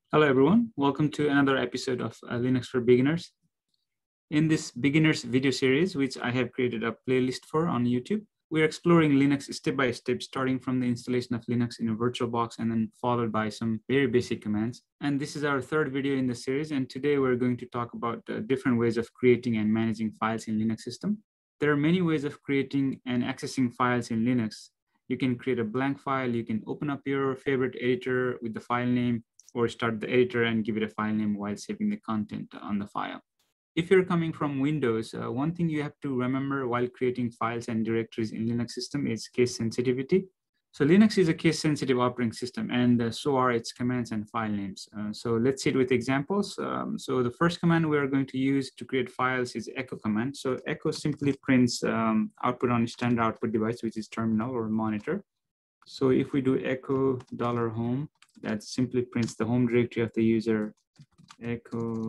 Hello everyone, welcome to another episode of Linux for Beginners. In this beginners video series, which I have created a playlist for on YouTube, we're exploring Linux step by step, starting from the installation of Linux in a VirtualBox and then followed by some very basic commands. And this is our third video in the series, and today we're going to talk about different ways of creating and managing files in Linux system. There are many ways of creating and accessing files in Linux. You can create a blank file, you can open up your favorite editor with the file name, or start the editor and give it a file name while saving the content on the file. If you're coming from Windows, one thing you have to remember while creating files and directories in Linux system is case sensitivity. So Linux is a case sensitive operating system, and so are its commands and file names. So let's see it with examples. So the first command we are going to use to create files is echo command. So echo simply prints output on a standard output device, which is terminal or monitor. So if we do echo $home, that simply prints the home directory of the user, echo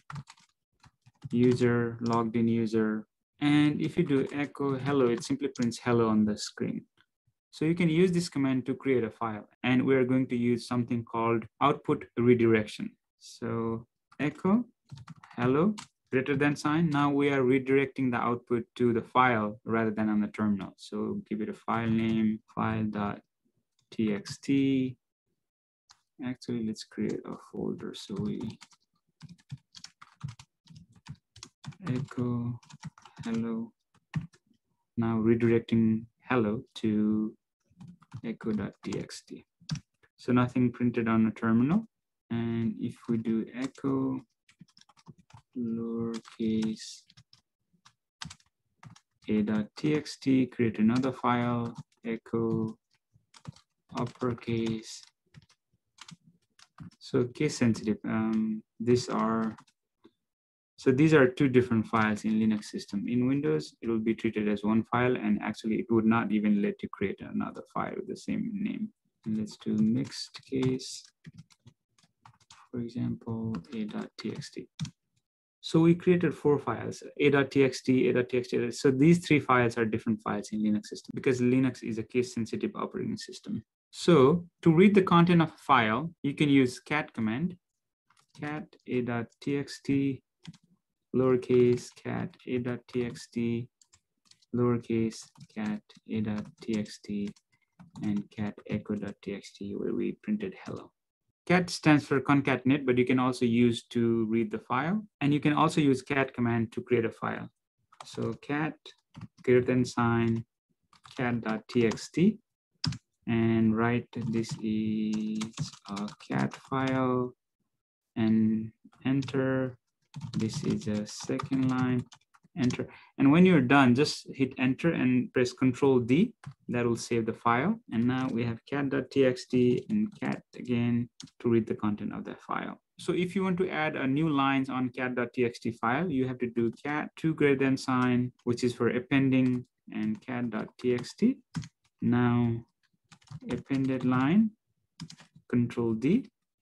user, logged in user. And if you do echo hello, it simply prints hello on the screen. So you can use this command to create a file. And we're going to use something called output redirection. So echo hello greater than sign. Now we are redirecting the output to the file rather than on the terminal. So give it a file name, file.txt. Actually, let's create a folder. So we echo hello. Now redirecting hello to echo.txt. So nothing printed on a terminal. And if we do echo lowercase a.txt, create another file, echo uppercase. So case sensitive, these are two different files in Linux system. In Windows, it will be treated as one file, and actually it would not even let you create another file with the same name. And let's do mixed case, for example, a.txt. So we created 4 files, a.txt. So these 3 files are different files in Linux system because Linux is a case sensitive operating system. So to read the content of a file, you can use cat command, cat a.txt, lowercase cat a.txt, lowercase cat a.txt, and cat echo.txt, where we printed hello. Cat stands for concatenate, but you can also use to read the file. And you can also use cat command to create a file. So cat greater than sign cat.txt, and write this is a cat file, and enter. This is a second line, enter. And when you're done, just hit enter and press Control D. That will save the file. And now we have cat.txt and cat again to read the content of that file. So if you want to add a new lines on cat.txt file, you have to do cat 2 greater than sign, which is for appending, and cat.txt. Now appended line, Control D,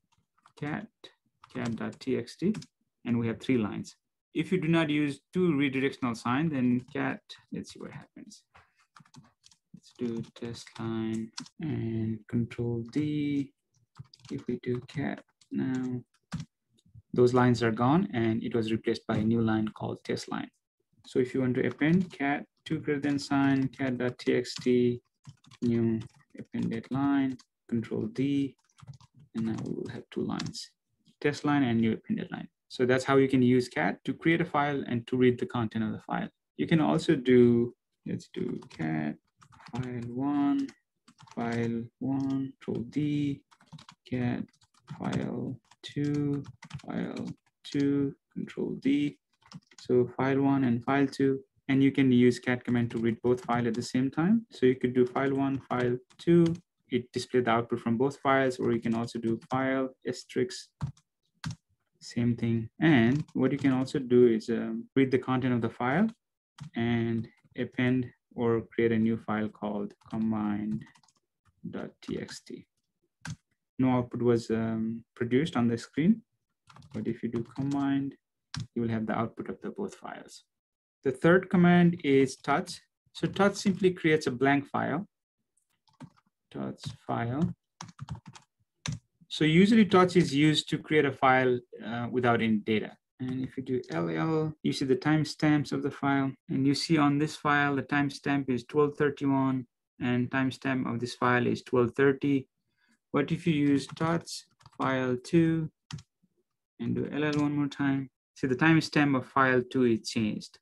cat.txt, and we have 3 lines. If you do not use 2 redirectional signs, then cat, let's see what happens. Let's do test line and Control D. If we do cat now, those lines are gone and it was replaced by a new line called test line. So if you want to append cat 2 greater than sign, cat.txt, new appended line, Control D, and now we will have 2 lines, test line and new appended line. So that's how you can use cat to create a file and to read the content of the file. You can also do, let's do cat file1, Control D, cat file2, Control D. So file1 and file2, and you can use cat command to read both files at the same time. So you could do file1, file2, it displays the output from both files, or you can also do file asterisk, same thing. And what you can also do is read the content of the file and append or create a new file called combined.txt. No output was produced on the screen, but if you do combined, you will have the output of the both files. The third command is touch. So touch simply creates a blank file, touch file, So usually torch is used to create a file without any data. And if you do LL, you see the timestamps of the file. And you see on this file, the timestamp is 1231 and timestamp of this file is 1230. But if you use torch file 2 and do LL one more time, see the timestamp of file 2 is changed.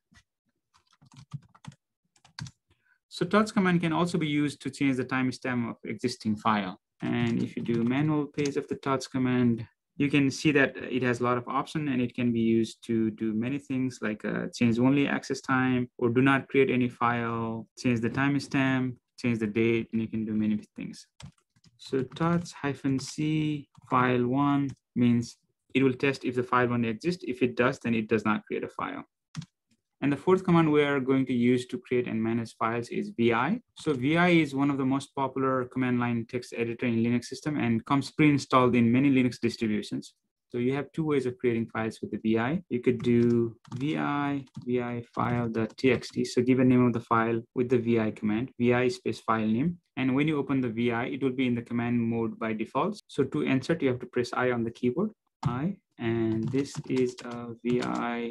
So torch command can also be used to change the timestamp of existing file. And if you do manual paste of the torch command, you can see that it has a lot of options and it can be used to do many things like change only access time or do not create any file, change the timestamp, change the date, and you can do many things. So torch-c file 1 means it will test if the file 1 exists. If it does, then it does not create a file. And the fourth command we are going to use to create and manage files is vi. So vi is one of the most popular command line text editor in Linux system and comes pre-installed in many Linux distributions. So you have two ways of creating files with the vi. You could do vi file.txt. So give a name of the file with the vi command, vi space file name. And when you open the vi, it will be in the command mode by default. So to insert, you have to press I on the keyboard, I, and this is a vi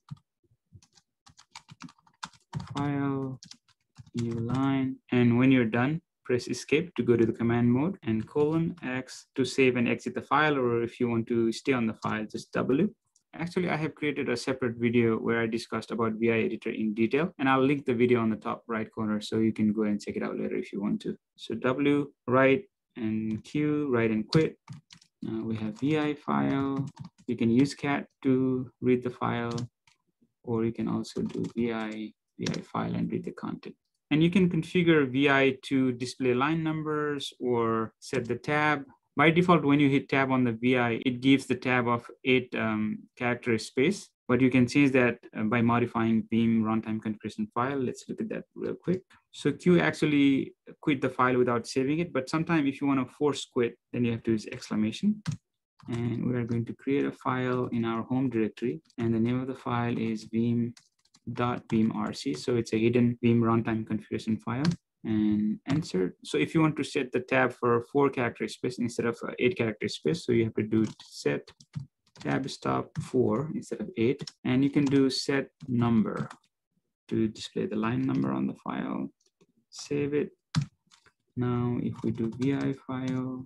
file, new line. And when you're done, press escape to go to the command mode and :X to save and exit the file, or if you want to stay on the file, just W. Actually, I have created a separate video where I discussed about VI editor in detail, and I'll link the video on the top right corner so you can go and check it out later if you want to. So W, write, and Q, write and quit. Now we have VI file. You can use cat to read the file, or you can also do VI file and read the content. And you can configure VI to display line numbers or set the tab. By default, when you hit tab on the VI, it gives the tab of 8 character space, but you can change that by modifying Beam runtime configuration file. Let's look at that real quick. So Q actually quit the file without saving it, but sometimes if you want to force quit, then you have to use exclamation. And we are going to create a file in our home directory, and the name of the file is beam.beamrc. So it's a hidden Beam runtime configuration file. And insert. So if you want to set the tab for 4 character space instead of 8 character space, so you have to do set tab stop 4 instead of 8. And you can do set number to display the line number on the file. Save it. Now, if we do vi file,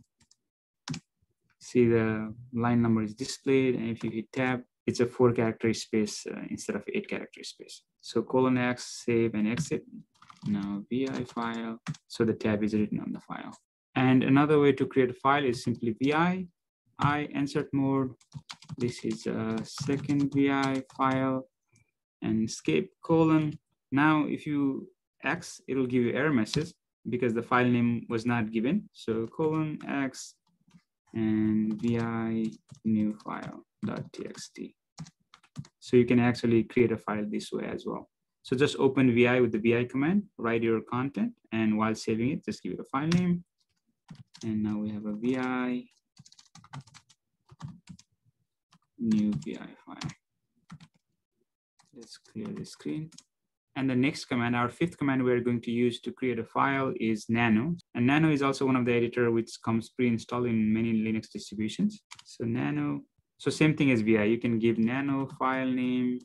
see the line number is displayed, and if you hit tab, it's a 4 character space instead of 8 character space. So :X, save and exit. Now vi file, so the tab is written on the file. And another way to create a file is simply vi, I insert mode. This is a second vi file, and escape : Now if you X, it will give you error message because the file name was not given. So :X and vi new file.txt. So you can actually create a file this way as well. So just open vi with the vi command, write your content, and while saving it, just give it a file name. And now we have a vi new vi file. Let's clear the screen. And the next command, our 5th command we're going to use to create a file is Nano. And Nano is also one of the editor which comes pre-installed in many Linux distributions. So Nano, so same thing as vi, you can give Nano file name.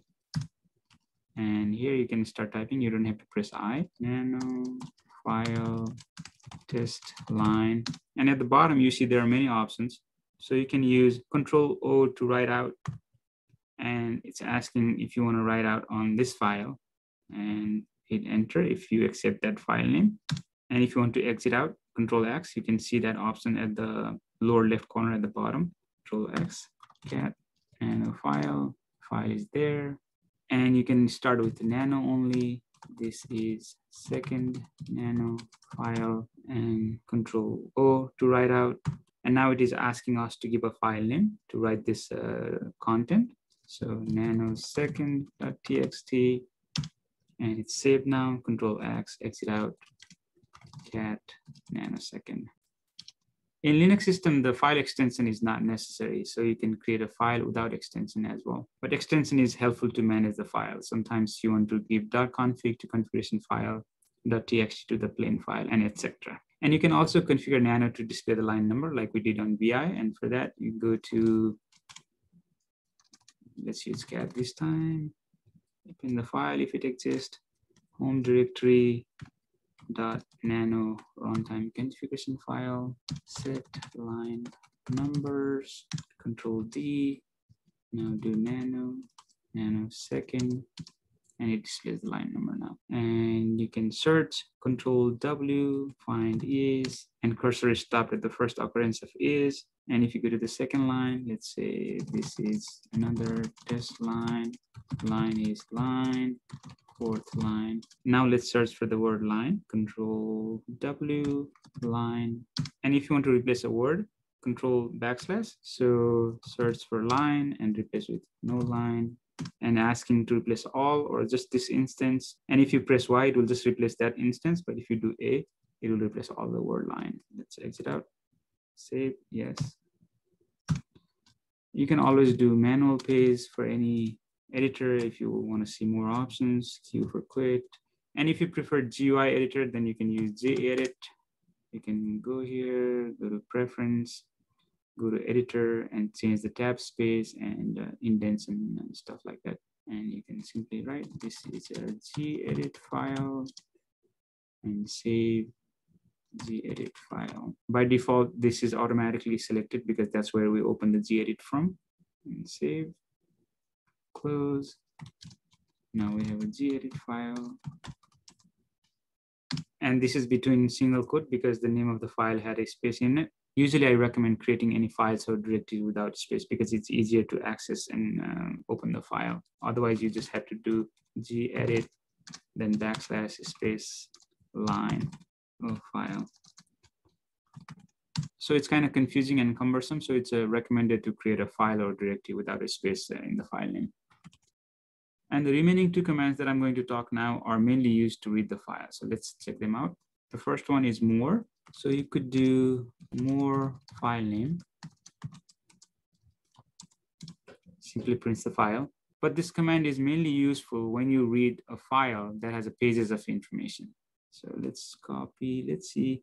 And here you can start typing, you don't have to press I. Nano file test line. And at the bottom, you see there are many options. So you can use Control-O to write out. And it's asking if you want to write out on this file. And hit enter if you accept that file name. And if you want to exit out, Control-X, you can see that option at the lower left corner at the bottom. Control-X, cat, nano file is there. And you can start with the Nano only. This is second Nano file, and Control-O to write out. And now it is asking us to give a file name to write this content. So nano second.txt, and it's saved now. Control-X, exit out, cat nanosecond. In Linux system, the file extension is not necessary, so you can create a file without extension as well. But extension is helpful to manage the file. Sometimes you want to give .config to configuration file, .txt to the plain file, and etc. And you can also configure Nano to display the line number like we did on VI. And for that, you go to, let's use cat this time, open the file if it exists, home directory .nano runtime configuration file, set line numbers, Control D, now do nanosecond, and it displays the line number now. And you can search, Control W, find is, and cursor is stopped at the first occurrence of is. And if you go to the second line, let's say this is another test line, line is line, fourth line. Now let's search for the word line, Control W, line. And if you want to replace a word, Control \. So search for line and replace with no line, and asking to replace all or just this instance. And if you press Y, it will just replace that instance. But if you do A, it will replace all the word line. Let's exit out, save, yes. You can always do manual paste for any editor if you want to see more options, Q for quit. And if you prefer GUI editor, then you can use JEdit. You can go here, go to preference, go to editor and change the tab space and indents and stuff like that. And you can simply write, this is a gedit file, and save gedit file. By default, this is automatically selected because that's where we open the gedit from. And save, close. Now we have a gedit file. And this is between single quote because the name of the file had a space in it. Usually I recommend creating any files or directory without space because it's easier to access and open the file. Otherwise, you just have to do gedit, then / space line of file. So it's kind of confusing and cumbersome. So it's recommended to create a file or directory without a space in the file name. And the remaining two commands that I'm going to talk now are mainly used to read the file. So let's check them out. The first one is more. So you could do more file name. Simply prints the file. But this command is mainly useful when you read a file that has pages of information. So let's copy, let's see.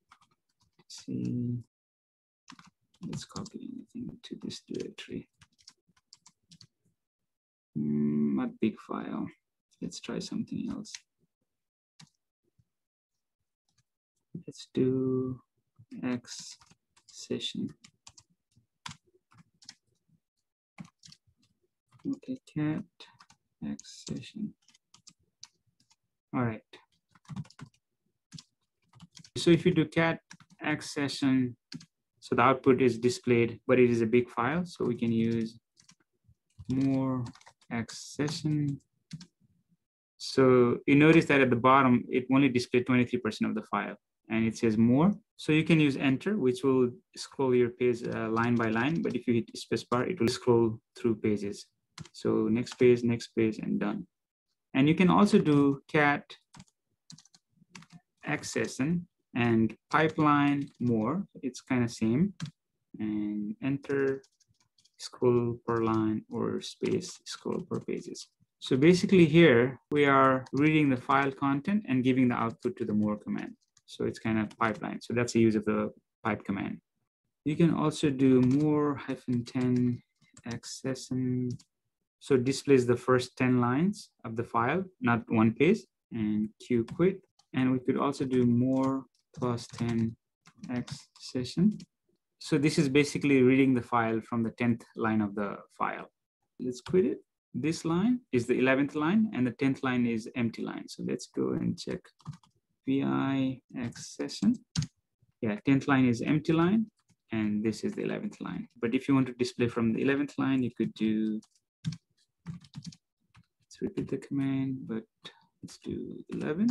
Let's copy anything to this directory. Not big file. Let's try something else. Let's do X session. Okay, cat X session. All right. So if you do cat X session, so the output is displayed, but it is a big file. So we can use more X session. So you notice that at the bottom, it only displayed 23% of the file. And it says more. So you can use enter, which will scroll your page line by line. But if you hit spacebar, it will scroll through pages. So next page, and done. And you can also do cat X session and pipeline more. It's kind of same. And enter, scroll per line, or space, scroll per pages. So basically here, we are reading the file content and giving the output to the more command. So it's kind of pipeline. So that's the use of the pipe command. You can also do more -10 X session. So it displays the first 10 lines of the file, not one page, and Q quit. And we could also do more +10 X session. So this is basically reading the file from the 10th line of the file. Let's quit it. This line is the 11th line and the 10th line is empty line. So let's go and check VI X session. Yeah, 10th line is empty line and this is the 11th line. But if you want to display from the 11th line, you could do, let's repeat the command, but let's do 11.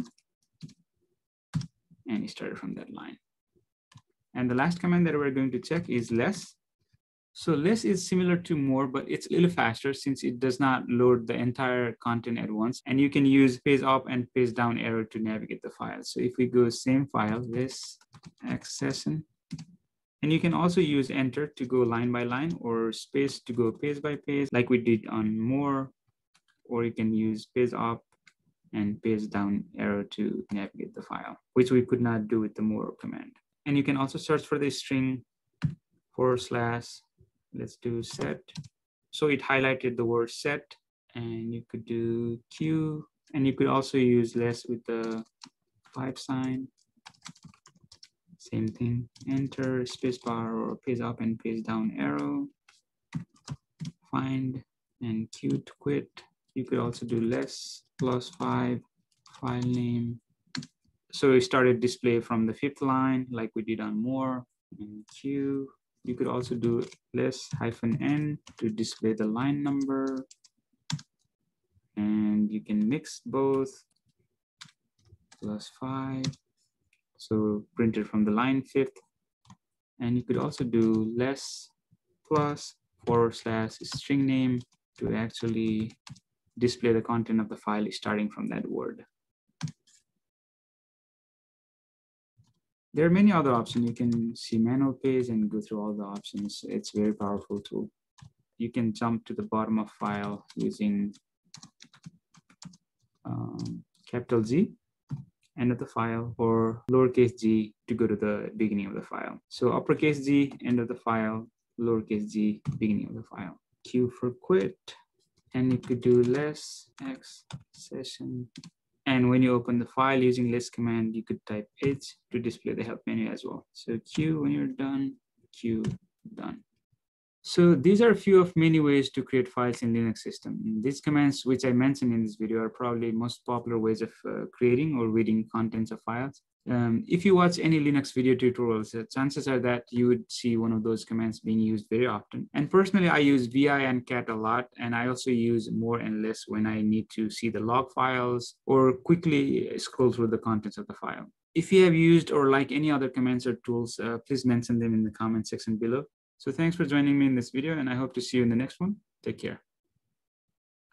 And you started from that line. And the last command that we're going to check is less. So less is similar to more, but it's a little faster since it does not load the entire content at once. And you can use page up and page down arrow to navigate the file. So if we go same file, this X session, and you can also use enter to go line by line or space to go page by page like we did on more, or you can use page up and paste down arrow to navigate the file, which we could not do with the more command. And you can also search for the string / let's do set. So it highlighted the word set, and you could do Q, and you could also use less with the 5 sign. Same thing, enter, spacebar, or paste up and paste down arrow, find, and Q to quit. You could also do less +5, file name. So we started display from the 5th line like we did on more, and Q. You could also do less -n to display the line number. And you can mix both, +5. So printed from the line 5th. And you could also do less +/ string name to actually display the content of the file starting from that word. There are many other options. You can see manual page and go through all the options. It's a very powerful tool. You can jump to the bottom of file using capital G, end of the file, or lowercase g to go to the beginning of the file. So uppercase G, end of the file, lowercase g, beginning of the file. Q for quit, and you could do less x session. And when you open the file using less command, you could type H to display the help menu as well. So Q when you're done, Q done. So these are a few of many ways to create files in Linux system. These commands, which I mentioned in this video, are probably most popular ways of creating or reading contents of files. If you watch any Linux video tutorials, chances are that you would see one of those commands being used very often. And personally, I use vi and cat a lot, and I also use more and less when I need to see the log files or quickly scroll through the contents of the file. If you have used or like any other commands or tools, please mention them in the comment section below. So thanks for joining me in this video, and I hope to see you in the next one. Take care.